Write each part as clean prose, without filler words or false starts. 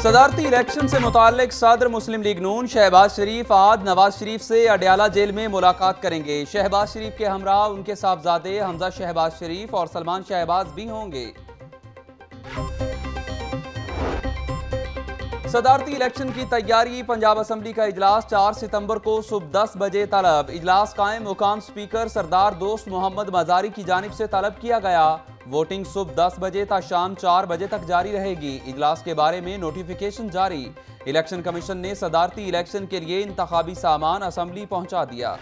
सदारती election से मुताल्लिक सदर मुस्लिम league नून शहबाज शरीफ आज नवाज शरीफ से अडयाला जेल में मुलाकात करेंगे। शहबाज शरीफ के हमरा उनके साहबजादे हमजा शहबाज शरीफ और सलमान शहबाज भी होंगे। सदारती इलेक्शन की तैयारी। पंजाब असम्बली का इजलास 4 सितंबर को सुबह 10 बजे तलब। इजलास कायम मुकाम स्पीकर सरदार दोस्त मोहम्मद मजारी की जानिब से तलब किया गया। वोटिंग सुबह 10 बजे तक शाम 4 बजे तक जारी रहेगी। इजलास के बारे में नोटिफिकेशन जारी। इलेक्शन कमीशन ने सदारती इलेक्शन के लिए इंतखाबी सामान असम्बली पहुंचा दिया।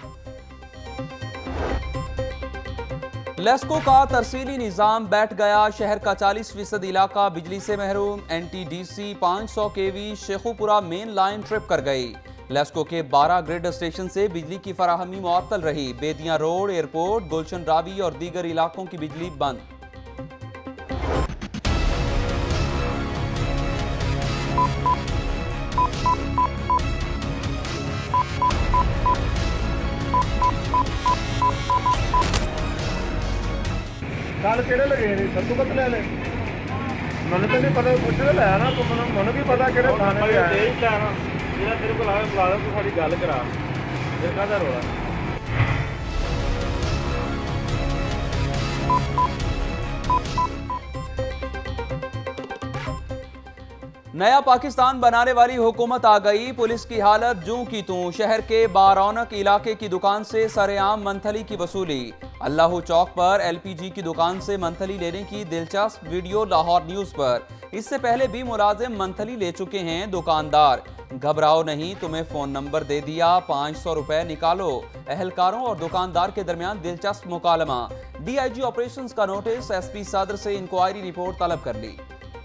लेस्को का तरसीली निज़ाम बैठ गया। शहर का 40% इलाका बिजली से महरूम। NTDC 500 kV Sheikhupura main line trip कर गई। लेस्को के 12 ग्रिड स्टेशन से बिजली की फराहमी मुअत्तल रही। बेदियां रोड, एयरपोर्ट, गुलशन रावी और दीगर इलाकों की बिजली बंद। कल केड़े लगे ने सत्तू कत ले मैंने तो नहीं पता कुछ तो लाया ना तो मैंने भी पता केड़े थाने पे आया ना जेड़ा तेरे को लाया बुला तू साडी गल करा फिर कादा रोला। नया पाकिस्तान बनाने वाली हुकूमत आ गई। पुलिस की हालत जूं की तूं। शहर के बारौनक इलाके की दुकान से सरेआम मंथली की वसूली। अल्लाह चौक पर LPG की दुकान से मंथली लेने की दिलचस्प वीडियो लाहौर न्यूज पर। इससे पहले भी मुलाजिम मंथली ले चुके हैं। दुकानदार घबराओ नहीं, तुम्हें फोन नंबर दे दिया, 500 रुपए निकालो। अहलकारों और दुकानदार के दरमियान दिलचस्प मुकालमा। DIG ऑपरेशंस का नोटिस। SP सदर से इंक्वायरी रिपोर्ट तलब कर ली।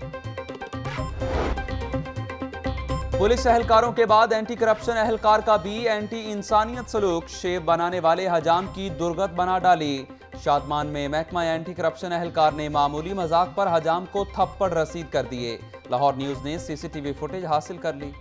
पुलिस एहलकारों के बाद एंटी करप्शन एहलकार का भी एंटी इंसानियत सलूक। शेव बनाने वाले हजाम की दुर्गत बना डाली। शादमान में महकमा एंटी करप्शन एहलकार ने मामूली मजाक पर हजाम को थप्पड़ रसीद कर दिए। लाहौर न्यूज ने CCTV फुटेज हासिल कर ली।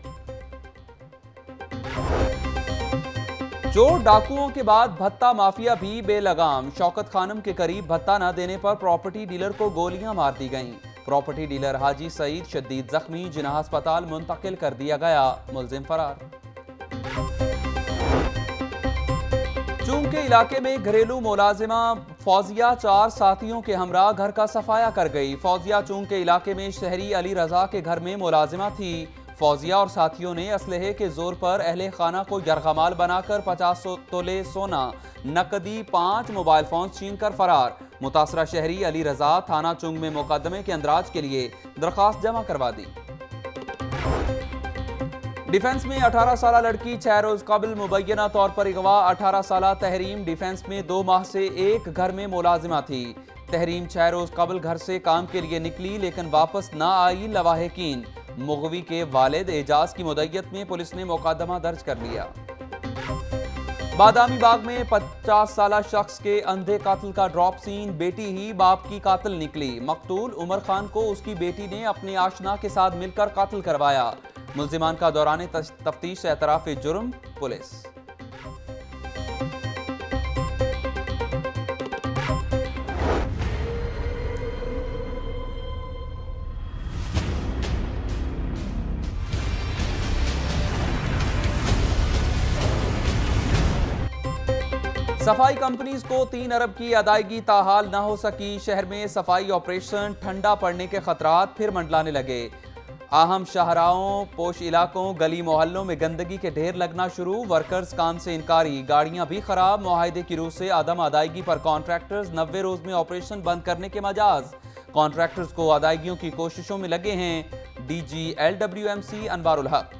चोर डाकुओं के बाद भत्ता माफिया भी बेलगाम। शौकत खानम के करीब भत्ता न देने पर प्रॉपर्टी डीलर को गोलियां मार दी गईं। प्रॉपर्टी डीलर हाजी सईद शदीद जख्मी, जिन्हें अस्पताल मुंतकिल कर दिया गया। मुलजिम फरार। चूंग के इलाके में घरेलू मुलाजिमा फौजिया 4 साथियों के हमरा घर का सफाया कर गई। फौजिया चूंग के इलाके में शहरी अली रजा के घर में मुलाजिमा थी। फौजिया और साथियों ने असलहे के जोर पर अहले खाना को यरगमाल बनाकर 50 तोले सोना, नकदी, 5 मोबाइल फोन छीन कर फरार। मुतासरा शहरी अली रजा थाना चुंग में मुकदमे के अंदराज के लिए दरखास्त जमा करवा दी। डिफेंस में 18 साल लड़की 6 रोज कबल मुबैना तौर पर अगवा। 18 साल तहरीम डिफेंस में 2 माह से एक घर में मुलाजिमा थी। तहरीम 6 रोज कबल घर से काम के लिए निकली लेकिन वापस ना आई। लवाहिकीन मुगवी के वालिद एजाज की मुद्दत में पुलिस ने मुकदमा दर्ज कर लिया। बादामी बाग में 50 साल शख्स के अंधे कातिल का ड्रॉप सीन। बेटी ही बाप की कातिल निकली। मकतूल उमर खान को उसकी बेटी ने अपने आशना के साथ मिलकर कातिल करवाया। मुल्जिमान का दौरान तफ्तीश एतराफ जुर्म। पुलिस सफाई कंपनीज को 3 अरब की अदायगी ताहाल न हो सकी। शहर में सफाई ऑपरेशन ठंडा पड़ने के खतरात फिर मंडलाने लगे। अहम शाहराहों, पोश इलाकों, गली मोहल्लों में गंदगी के ढेर लगना शुरू। वर्कर्स काम से इनकारी, गाड़ियां भी खराब। मुआहदे की रूह से अदम अदायगी पर कॉन्ट्रैक्टर्स 90 रोज में ऑपरेशन बंद करने के मजाज। कॉन्ट्रैक्टर्स को अदायगियों की कोशिशों में लगे हैं DG LWMC अनवारुल हक।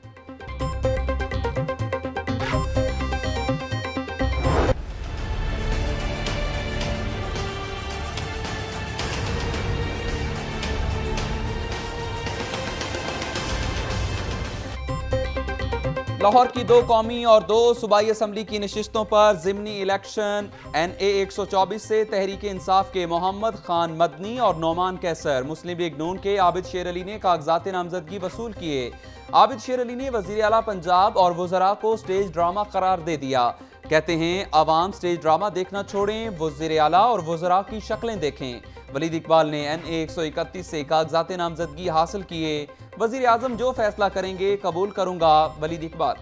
लाहौर की 2 कौमी और 2 सूबाई असम्बली की नशिस्तों पर ज़िमनी इलेक्शन। NA 124 से तहरीक इंसाफ के मोहम्मद खान मदनी और नौमान कैसर। मुस्लिम लीग नून के आबिद शेर अली ने कागजात नामजदगी वसूल किए। आबिद शेर अली ने वज़ीर आला पंजाब और वज़रा को स्टेज ड्रामा करार दे दिया। कहते हैं आवाम स्टेज ड्रामा देखना छोड़ें, वज़ीर आला और वज़रा की शक्लें देखें। वलीद इकबाल ने NA 131 से कागजात नामजदगी हासिल किए। वज़ीर आज़म जो फैसला करेंगे कबूल करूंगा, वलीद इकबाल।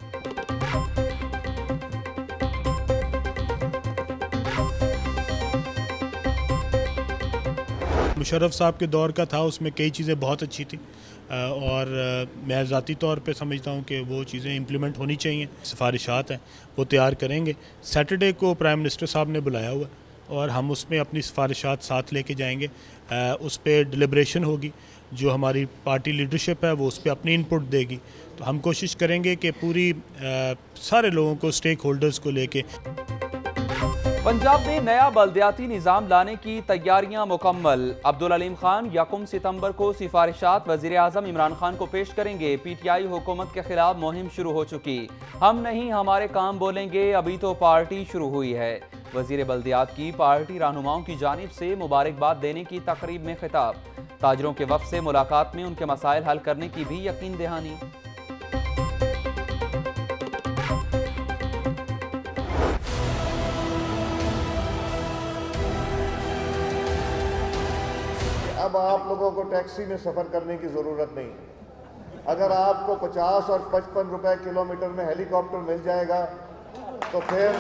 मुशर्रफ साहब के दौर का था, उसमें कई चीज़ें बहुत अच्छी थी और मैं ज़ाती तौर पे समझता हूँ कि वो चीज़ें इम्प्लीमेंट होनी चाहिए। सिफारिशात हैं वो तैयार करेंगे। सैटरडे को प्राइम मिनिस्टर साहब ने बुलाया हुआ और हम उसमें अपनी सिफारिशात साथ लेके जाएंगे। उस पर डिलिब्रेशन होगी, जो हमारी पार्टी लीडरशिप है वो उस पर अपनी इनपुट देगी। तो हम कोशिश करेंगे कि पूरी सारे लोगों को, स्टेक होल्डर्स को लेके। पंजाब में नया बल्दियाती निज़ाम लाने की तैयारियां मुकम्मल। अब्दुल अलीम खान 1 सितंबर को सिफारिशात वज़ीर आज़म इमरान खान को पेश करेंगे। PTI हुकूमत के खिलाफ मुहिम शुरू हो चुकी। हम नहीं हमारे काम बोलेंगे, अभी तो पार्टी शुरू हुई है। वज़ीर बल्दियात की पार्टी रहनुमाओं की जानिब से मुबारकबाद देने की तकरीब में खिताब। ताजरों के वफ़द से मुलाकात में उनके मसाइल हल करने की भी यकीन दहानी। अब आप लोगों को टैक्सी में सफ़र करने की ज़रूरत नहीं है। अगर आपको 50 और 55 रुपए किलोमीटर में हेलीकॉप्टर मिल जाएगा तो फिर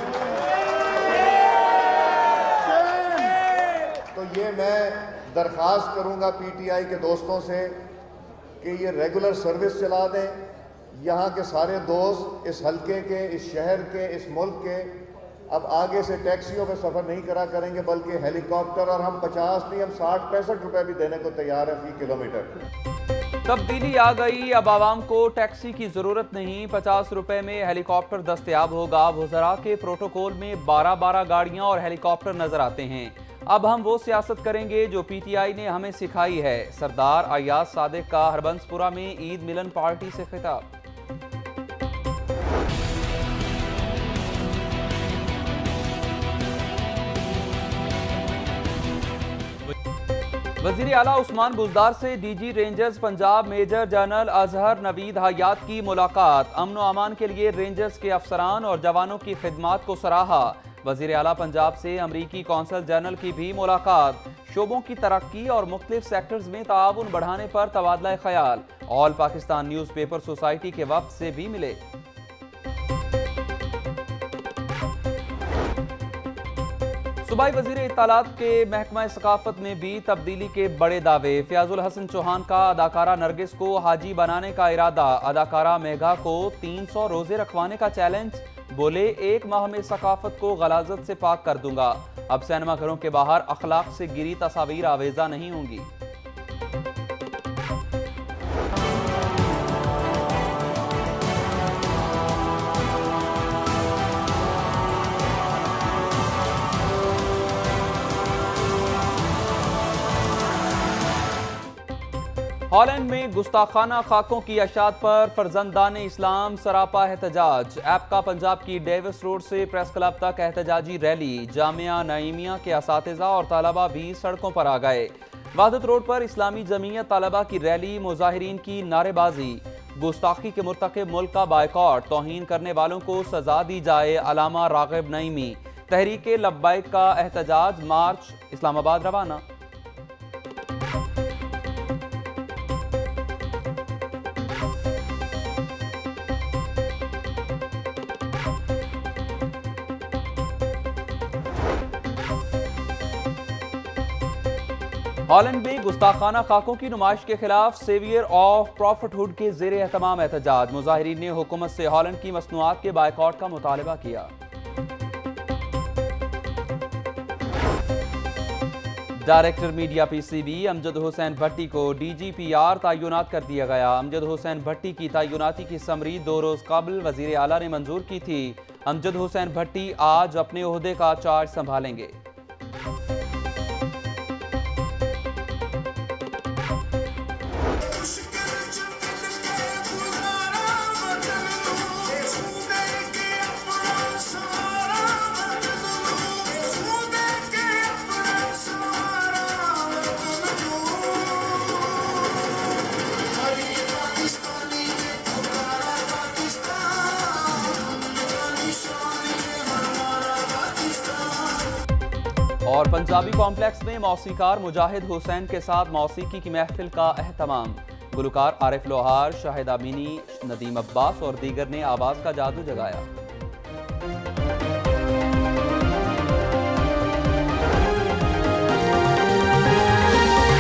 तो ये मैं दरख्वास्त करूंगा PTI के दोस्तों से कि ये रेगुलर सर्विस चला दें। यहाँ के सारे दोस्त इस हल्के के, इस शहर के, इस मुल्क के अब आगे से टैक्सियों में सफ़र नहीं करा करेंगे, बल्कि हेलीकॉप्टर। और हम 50 नहीं, हम 60-65 रुपए भी देने को तैयार है फी किलोमीटर। तब्दीली आ गई, अब आवाम को टैक्सी की जरूरत नहीं, 50 रुपए में हेलीकॉप्टर दस्तयाब होगा। वज़रा के प्रोटोकॉल में 12-12 गाड़ियां और हेलीकॉप्टर नजर आते हैं। अब हम वो सियासत करेंगे जो PTI ने हमें सिखाई है। सरदार अयाज सादिक का हरबंसपुरा में ईद मिलन पार्टी से खिताब। वज़ीर आला उस्मान बुज़दार से DG rangers Punjab major general Azhar Naveed Hayat की मुलाकात। अमन व अमान के लिए रेंजर्स के अफसरान और जवानों की खिदमात को सराहा। वज़ीर आला पंजाब से अमरीकी कौंसल जनरल की भी मुलाकात। शोबों की तरक्की और मुख्तलिफ सेक्टर्स में ताउन बढ़ाने पर तबादला ख्याल। All Pakistan newspaper society के वफ़द से भी मिले। सूबाई वज़ीर इत्तलात के महकमा सकाफत में भी तब्दीली के बड़े दावे। फयाजुल हसन चौहान का अदाकारा नरगिस को हाजी बनाने का इरादा। अदाकारा मेघा को 300 रोजे रखवाने का चैलेंज। बोले 1 माह में सकाफत को गलाजत से पाक कर दूंगा। अब सिनेमा घरों के बाहर अखलाक से गिरी तस्वीर आवेजा नहीं होंगी। हॉलैंड में गुस्ताखाना खाकों की अशात पर फर्जंदान इस्लाम सरापा एहतजाज। ऐप का पंजाब की डेविस रोड से प्रेस क्लब तक एहतजाजी रैली। जामिया नईमिया के असातिज़ा और तलबा भी सड़कों पर आ गए। वाहदत रोड पर इस्लामी जमीयत तलबा की रैली, मुजाहिरीन की नारेबाजी। गुस्ताखी के मुर्तकिब मुल्क का बायकॉट, तौहीन करने वालों को सजा दी जाए। अलामा रागिब नईमी। तहरीक लब्बैक का एहतजाज मार्च इस्लामाबाद रवाना। हॉलैंड में गुस्ताखाना खाकों की नुमाइश के खिलाफ सेवियर ऑफ प्रॉफिटहुड के ज़ेर एहतमाम एहतजाज। मुजाहिरीन ने हुकूमत से हॉलैंड की मसनूआत के बायकॉट का मुतालबा किया। Director media PCB Amjad Hussain Bhatti को DGPR तयनात कर दिया गया। अमजद हुसैन भट्टी की तयनाती की समरी 2 रोज कबल वजीर आला ने मंजूर की थी। अमजद हुसैन भट्टी आज अपने ओहदे का चार्ज संभालेंगे। और पंजाबी कॉम्प्लेक्स में मौसीकार मुजाहिद हुसैन के साथ मौसीकी की महफिल का एहतमाम। गुलकार आरिफ लोहार, शाहिद अमीनी, नदीम अब्बास और दीगर ने आवाज़ का जादू जगाया।